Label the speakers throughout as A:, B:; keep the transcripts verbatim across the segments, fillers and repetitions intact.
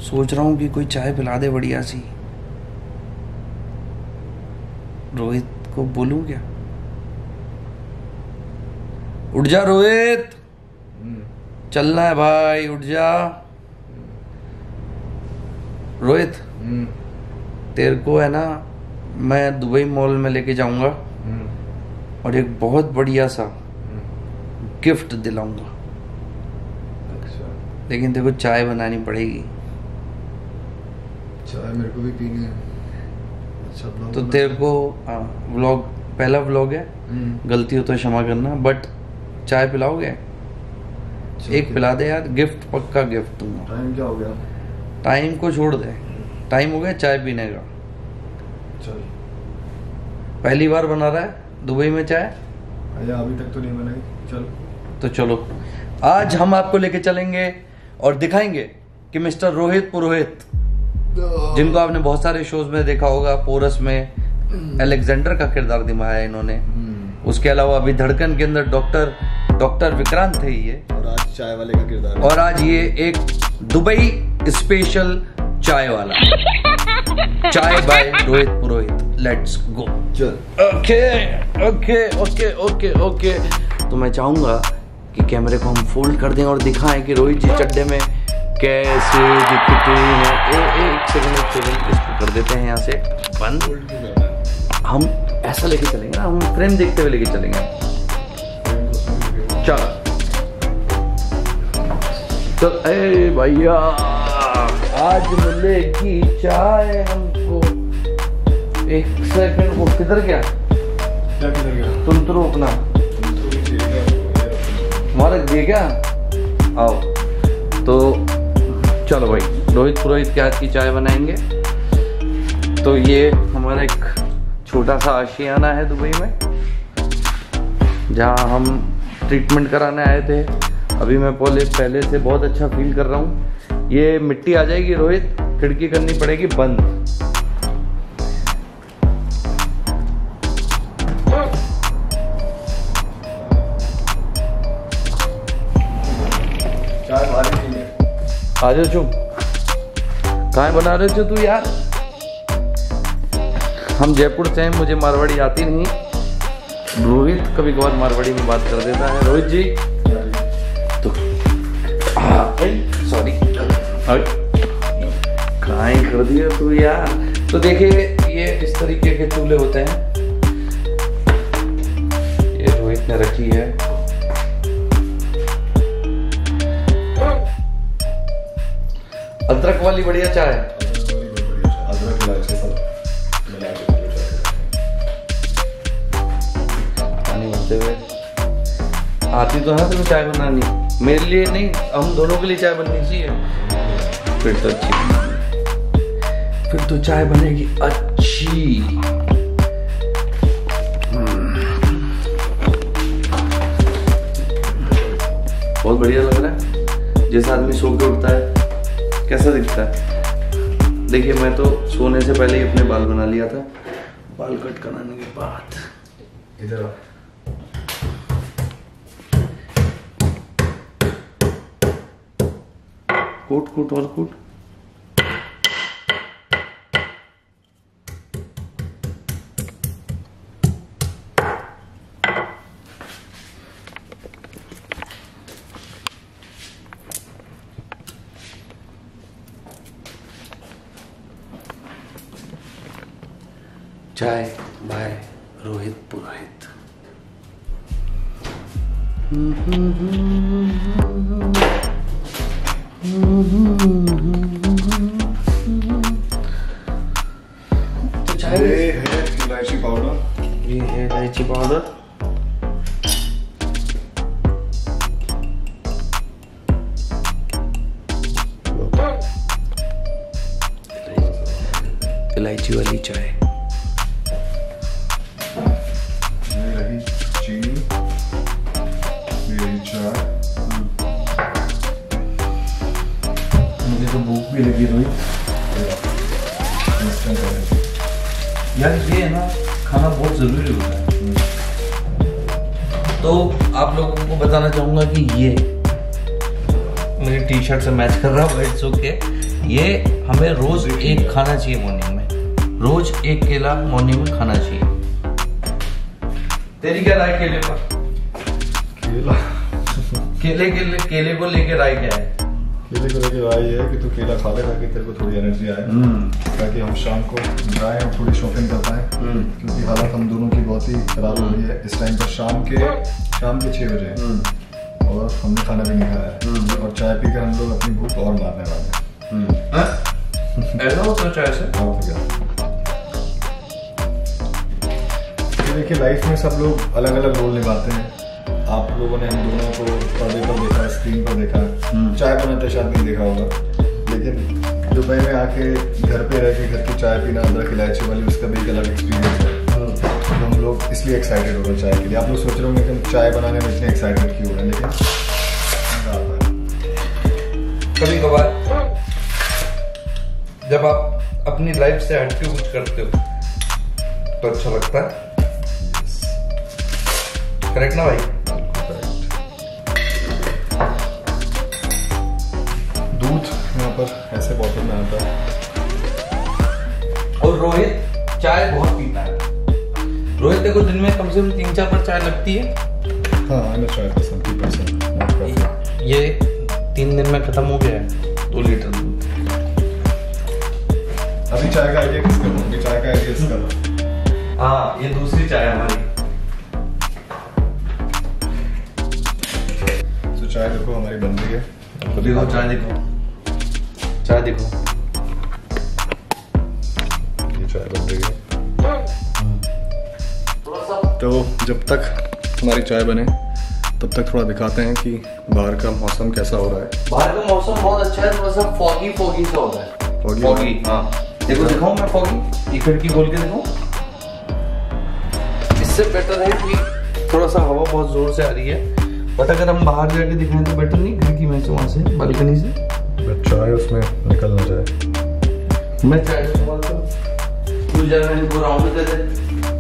A: सोच रहा हूँ कि कोई चाय पिला दे बढ़िया सी। रोहित को बोलूं क्या? उठ जा रोहित, चलना है भाई, उठ जा। रोहित, तेरे को है ना, मैं दुबई मॉल में लेके जाऊंगा और एक बहुत बढ़िया सा गिफ्ट दिलाऊंगा।
B: अच्छा।
A: लेकिन तेरे को चाय बनानी पड़ेगी।
B: चाय मेरे को भी पीनी है। अच्छा,
A: तो तेरे को व्लॉग, पहला व्लॉग है, गलती हो तो क्षमा करना, बट चाय पिलाओगे? एक पिला दे यार, गिफ्ट, पक्का गिफ्ट दूंगा।
B: टाइम क्या हो गया?
A: टाइम को छोड़ दे, टाइम हो गया चाय पीने का।
B: चल।
A: पहली बार बना रहा है दुबई में चाय?
B: अरे अभी तक तो नहीं बनाई। चल
A: तो चलो, आज हम आपको लेके चलेंगे और दिखाएंगे कि मिस्टर रोहित पुरोहित, जिनको आपने बहुत सारे शोज में देखा होगा, पोरस में अलेक्जेंडर का किरदार निभाया है इन्होंने, उसके अलावा अभी धड़कन के अंदर डॉक्टर डॉक्टर विक्रांत थे ये,
B: और आज चाय वाले का किरदार,
A: और आज ये एक दुबई स्पेशल चाय वाला। चाय by Rohit Purohit, let's go.
B: चल।
A: Okay okay okay okay okay. तो मैं चाहूंगा कि कैमरे को हम फोल्ड कर दें और दिखाएं कि रोहित जी चड्डे में कैसे दिखते हैं। ए, ए, एक सेकंड एक सेकंड इसको कर देते हैं यहाँ से बंद। हम ऐसा लेके चलेंगे ना, हम फ्रेम देखते हुए लेके चलेंगे। चलो तो ए भैया, आज मिलेगी चाय हमको। एक सेकंड, वो किधर गया?
B: क्या किधर गया?
A: तुम तो अपना हमारा दे क्या? आओ तो चलो भाई, रोहित पुरोहित के हाथ की चाय बनाएंगे। तो ये हमारा एक छोटा सा आशियाना है दुबई में, जहाँ हम ट्रीटमेंट कराने आए थे। अभी मैं पहले पहले से बहुत अच्छा फील कर रहा हूँ। ये मिट्टी आ जाएगी रोहित, खिड़की करनी पड़ेगी बंद।
B: चाय भारी नहीं है।
A: आ जाओ, चुप। कहाँ बना रहे थे तू यार? हम जयपुर से हैं, मुझे मारवाड़ी आती नहीं। रोहित कभी कभार मारवाड़ी में बात कर देता है। रोहित जी तो सॉरी, कहाँ कर दिया तू यार? तो देखिए, ये इस तरीके के चूल्हे होते हैं, ये रोहित ने रखी है। अदरक वाली बढ़िया चाय।
B: अदरक इलायची सब मिला के
A: पानी भरते हुए आती तो है तुम्हें चाय बनानी? मेरे लिए नहीं, हम दोनों के लिए चाय बननी चाहिए। फिर तो अच्छी, फिर तो चाय बनेगी अच्छी। बहुत बढ़िया लग रहा है। जैसा आदमी सो के उठता है कैसा दिखता है। देखिए, मैं तो सोने से पहले ही अपने बाल बना लिया था। बाल कट कराने के बाद
B: इधर आ।
A: कूट कूट और कूट। चाय बाय रोहित पुरोहित। तो चाय
B: ये है इलायची पाउडर।
A: ये है इलायची पाउडर। इलायची वाली चाय।
B: चीनी, मेरी चाय।
A: मुझे तो भूख भी लगी रोहित यार। ये है ना, खाना बहुत जरूरी होता है। तो आप लोगों को बताना चाहूंगा कि ये मेरी टी शर्ट से मैच कर रहा है, इट्स ओके। ये हमें रोज एक खाना चाहिए मॉर्निंग में, रोज एक केला मॉर्निंग में खाना चाहिए। तेरी क्या राय केले पर?
B: केला
A: केले केले केले को लेके राय क्या है?
B: केले को लेके राय ये है कि तू केला खा ले ताकि तेरे को थोड़ी एनर्जी आए, ताकि हम शाम को जाएं और थोड़ी शॉपिंग कर पाएं, क्योंकि हालत हम दोनों की बहुत ही खराब हो रही है इस टाइम पर। शाम के शाम के छः बजे और हमने खाना भी नहीं खाया है और चाय पीकर हम लोग अपनी भूख और मारने वाले हैं।
A: ऐसा होता है चाय से?
B: हाँ तो क्या, देखिए लाइफ में सब लोग अलग अलग रोल निभाते हैं। आप लोगों ने हम दोनों को पर्दे पर देखा, स्क्रीन पर देखा, चाय बनाते शायद नहीं देखा होगा, लेकिन दुबई में आके घर पे रह के घर की चाय पीना, अदरक इलायची वाली, उसका भी एक अलग एक्सपीरियंस है। तो हम लोग इसलिए एक्साइटेड हो रहे हैं चाय के लिए। आप लोग सोच रहे होंगे कि हम चाय बनाने में इतने एक्साइटेड क्यों हो रहे हैं, लेकिन मजा आता है।
A: कभी कभार जब आप अपनी लाइफ से हटके कुछ करते हो तो अच्छा लगता है। करेक्ट ना भाई?
B: दूध यहाँ पर ऐसे बॉटल में आता है।
A: और रोहित चाय बहुत पीता है। रोहित देखो दिन में कम से कम तीन चार बार चाय लगती है।
B: हाँ मैं चाय पसंद की पर्सन।
A: ये तीन दिन में खत्म हो गया है दो लीटर दूध।
B: अभी चाय का आइडिया किसका? अभी चाय का आइडिया इसका।
A: हाँ ये दूसरी चाय हमारी।
B: तो चाय देखो हमारी बन रही है।
A: देखो चाय देखो, चाय देखो,
B: ये चाय बन रही है। तो जब तक हमारी चाय बने तब तक थोड़ा दिखाते हैं कि बाहर का मौसम कैसा हो रहा है।
A: बाहर का मौसम बहुत अच्छा है, थोड़ा सा फॉगी फॉगी सा हो रहा है।
B: फॉगी?
A: फॉगी, हाँ देखो दिखाऊं मैं फॉगी, ये खिड़की खोल के देखो। इससे बेटर है कि थोड़ा सा हवा बहुत जोर से आ रही है, बट अगर हम बाहर जाके दिखाएं तो बेटर नहीं, खिड़की में से, वहां से बालकनी से
B: चाय उसमें निकल ना जाए।
A: मैं चाय संभालता हूँ, तू जा रहा है इनको राउंड दे दे।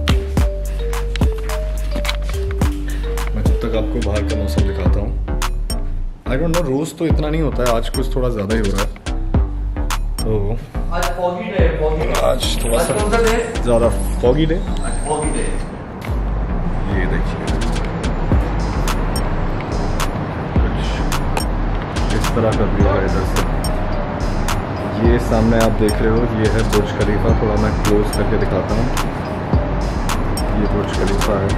B: मैं जब तक आपको बाहर का मौसम दिखाता हूँ। आई डोंट नो, रोज तो इतना नहीं होता है, आज कुछ थोड़ा ज्यादा ही हो रहा है। तो
A: आज फॉगी डे है, फॉगी डे।
B: आज थोड़ा
A: आज कौन सा
B: सा
A: डे है?
B: ज्यादा फॉगी डे।
A: आज फॉगी डे।
B: ये देखिए इस तरह का व्यू है इधर से। ये सामने आप देख रहे हो, ये है बुर्ज खलीफा। थोड़ा मैं क्लोज करके दिखाता हूँ। ये बुर्ज खलीफा है।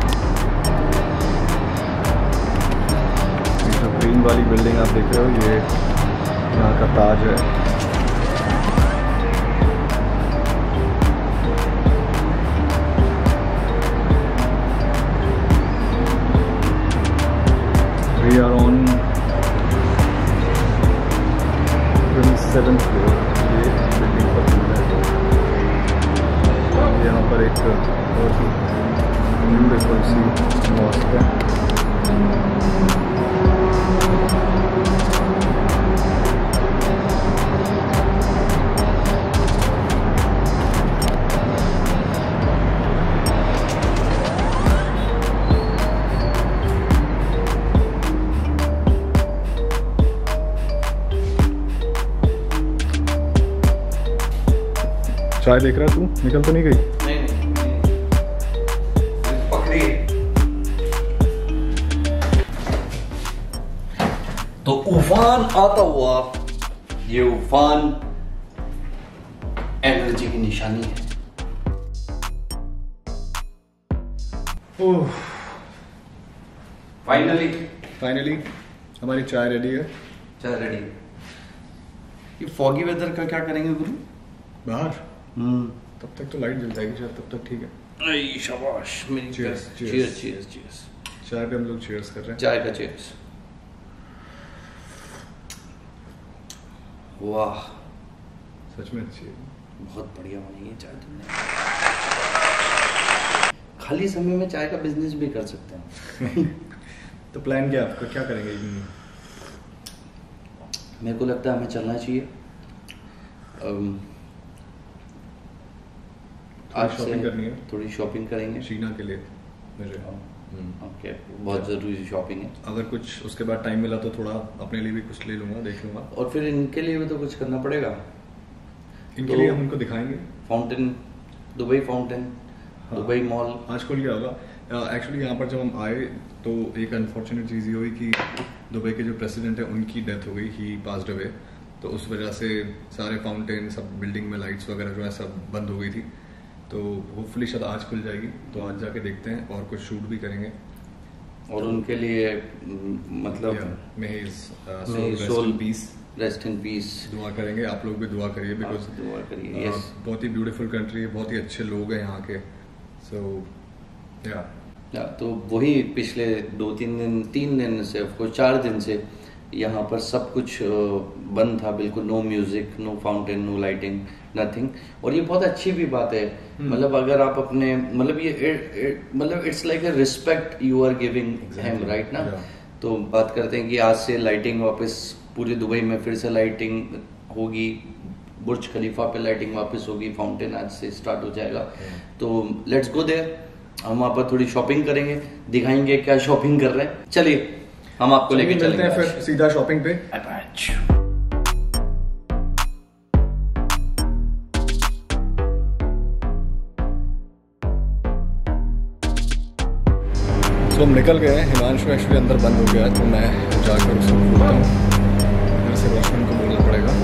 B: ये जो ग्रीन वाली बिल्डिंग आप देख रहे हो, ये यहाँ का ताज है। We are on twenty-seventh floor। ये बिल्डिंग पर है। यहाँ पर एक बहुत ही ब्यूटीफुल सी मॉस्क है। चाय देख रहा है तू? निकल तो नहीं गई?
A: नहीं नहीं पकड़ी। तो उफान आता हुआ, ये उफान एनर्जी की निशानी है। फाइनली
B: फाइनली हमारी चाय रेडी है।
A: चाय रेडी। ये फॉगी वेदर का क्या करेंगे गुरु?
B: बाहर
A: हम्म
B: तब तक तो लाइट जल जाएगी शायद, तब तक ठीक है।
A: आई शाबाश मेरी।
B: Cheers, cheers.
A: Cheers cheers cheers.
B: चाय पे हम लोग चीयर्स कर रहे हैं।
A: चाय का चीयर्स। वाह
B: सच में अच्छी है।
A: बहुत बढ़िया बनी है चाय तुमने। खाली समय में चाय का बिजनेस भी कर सकते हैं।
B: तो प्लान क्या आपका, क्या करेंगे?
A: मेरे को लगता है हमें चलना चाहिए। um, आज
B: शॉपिंग करनी है,
A: थोड़ी शॉपिंग करेंगे
B: शीना के लिए मुझे।
A: ओके, बहुत ज़रूरी शॉपिंग है।
B: अगर कुछ उसके बाद टाइम मिला तो थोड़ा अपने लिए भी कुछ ले लूँगा, देख लूँगा।
A: और फिर इनके लिए भी तो कुछ करना पड़ेगा।
B: इनके
A: तो
B: लिए हम उनको दिखाएंगे
A: फाउंटेन, दुबई फाउंटेन,
B: हाँ,
A: दुबई मॉल
B: आज खुल गया होगा। एक्चुअली यहाँ पर जब हम आए तो एक अनफॉर्चुनेट चीज़ ये हुई कि दुबई के जो प्रेसिडेंट है उनकी डेथ हो गई, ही पास्ड अवे। तो उस वजह से सारे फाउंटेन, सब बिल्डिंग में लाइट्स वगैरह जो है सब बंद हो गई थी। तो होपफुली शायद आज खुल जाएगी, तो आज जाके देखते हैं और कुछ शूट भी करेंगे।
A: और उनके लिए मतलब
B: soul peace,
A: rest in peace
B: दुआ करेंगे। आप लोग भी दुआ करिए, बिकॉज
A: दुआ करिए। यस,
B: बहुत ही ब्यूटीफुल कंट्री है, बहुत ही अच्छे लोग हैं यहाँ के। सो या
A: तो वही पिछले दो तीन दिन तीन दिन से, ऑफकोर्स चार दिन से यहाँ पर सब कुछ बंद था, बिल्कुल no music, no fountain, no lighting, nothing. और ये बहुत अच्छी भी बात है, मतलब अगर आप अपने मतलब ये मतलब it's like a respect you are giving him, right ना। तो बात करते हैं कि आज से लाइटिंग वापस पूरी दुबई में फिर से लाइटिंग होगी, बुर्ज खलीफा पे लाइटिंग वापस होगी, फाउंटेन आज से स्टार्ट हो जाएगा। तो लेट्स गो देयर, हम वहाँ पर थोड़ी शॉपिंग करेंगे, दिखाएंगे क्या शॉपिंग कर रहे हैं। चलिए हम आपको लेके चलते हैं
B: फिर सीधा शॉपिंग पे। तो हम निकल गए हैं, हिमांशु एक्चुअली अंदर बंद हो गया है, तो मैं जाकर उसको खोलता हूँ। मेरे से वॉचमैन को बोलना पड़ेगा।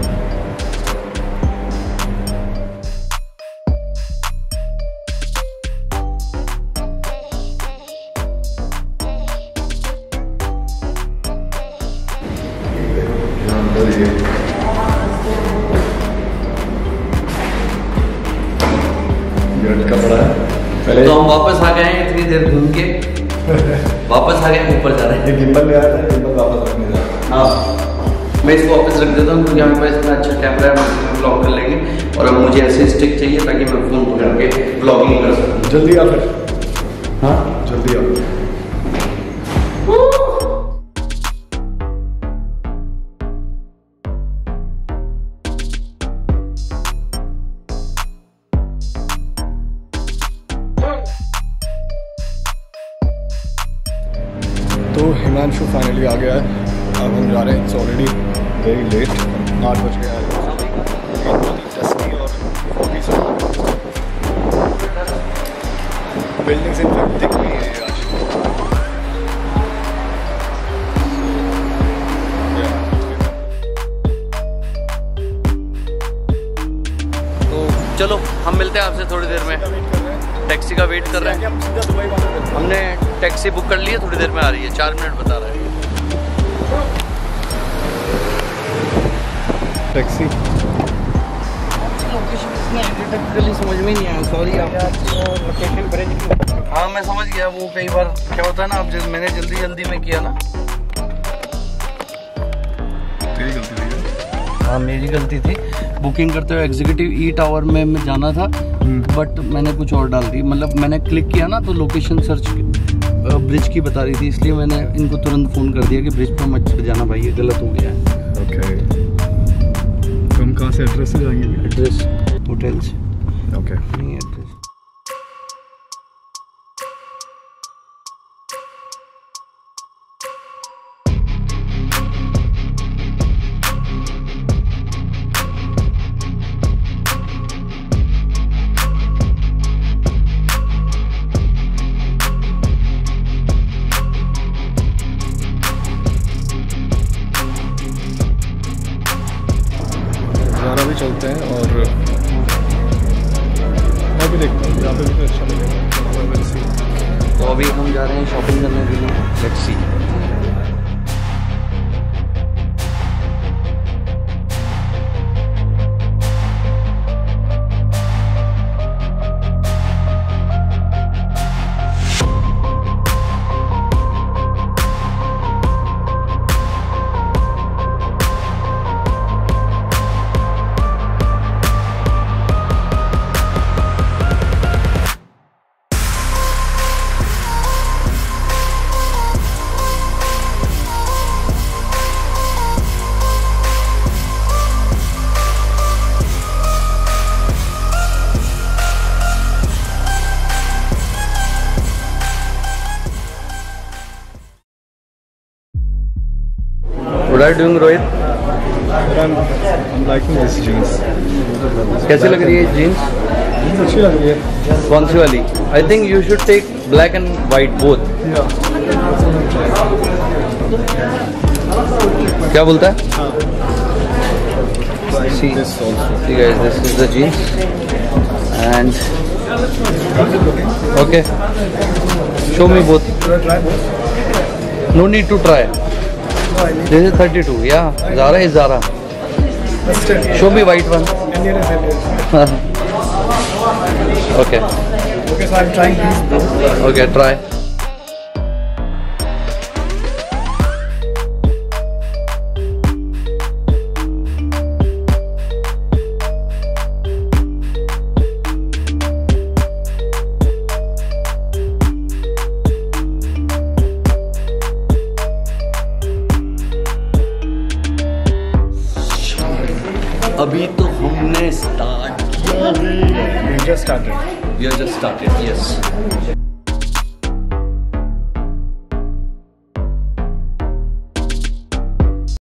A: पहले तो हम वापस आ गए हैं, इतनी देर घूम के वापस आ गए, ऊपर जा रहे हैं।
B: ये गिम्बल ले आया था, गिम्बल वापस रखने जा रहा है।
A: हाँ, मैं इसको वापस रख देता हूँ क्योंकि हमारे पास इतना अच्छा कैमरा है, हम इसमें ब्लॉग कर लेंगे। और अब मुझे ऐसे स्टिक चाहिए ताकि मैं फोन पकड़ के ब्लॉगिंग कर सकूँ।
B: जल्दी आ फिर। हाँ जल्दी आ। तो हिमांशु फाइनली आ गया है, अब हम जा रहे हैं। इट्स ऑलरेडी वेरी लेट, आठ बज गया है। बिल्डिंग्स इन फैक्ट दिख रही है आज।
A: तो चलो हम मिलते हैं आपसे थोड़ी देर में। टैक्सी का वेट कर रहे हैं, हमने टैक्सी बुक कर ली है, थोड़ी देर में आ रही है, चार मिनट बता रहे हैं।
B: टैक्सी
A: लोकेशन समझ में नहीं आया, सॉरी आप। हाँ मैं समझ गया, वो कई बार क्या होता है ना, अब जब मैंने जल्दी जल्दी में किया ना।
B: तेरी गलती थी।
A: हाँ मेरी गलती थी, बुकिंग करते हुए एग्जीक्यूटिव ई टावर में मैं जाना था, बट मैंने कुछ और डाल दी। मतलब मैंने क्लिक किया ना तो लोकेशन सर्च ब्रिज की बता रही थी, इसलिए मैंने इनको तुरंत फ़ोन कर दिया कि ब्रिज पर मत चढ़ जाना भाई, ये गलत हो गया है।
B: ओके, तो हम कहाँ से एड्रेस से जाएंगे?
A: एड्रेस होटल से।
B: ओके,
A: नहीं एड्रेस।
B: चलते हैं और मैं भी देखता हूँ, यहाँ पे भी तो अच्छा लगेगा।
A: तो अभी हम जा रहे हैं शॉपिंग करने के लिए, let's see. are you doing, Rohit?
B: I'm, I'm liking this jeans.
A: कैसी लग रही है jeans?
B: Jeans अच्छी लग रही है.
A: कौन सी वाली? I think you should take black and white both.
B: Yeah.
A: क्या बोलता है?
B: See this also.
A: See guys, this is the jeans and okay. Show me both.
B: Should I try both?
A: No need to try. This is thirty-two. Yeah, Zara is Zara. Show me white one.
B: Indian is Indian.
A: Okay.
B: Okay, so I'm trying these both.
A: Okay, try. अभी तो हमने start किया है.
B: We just started.
A: We have just started. Yes.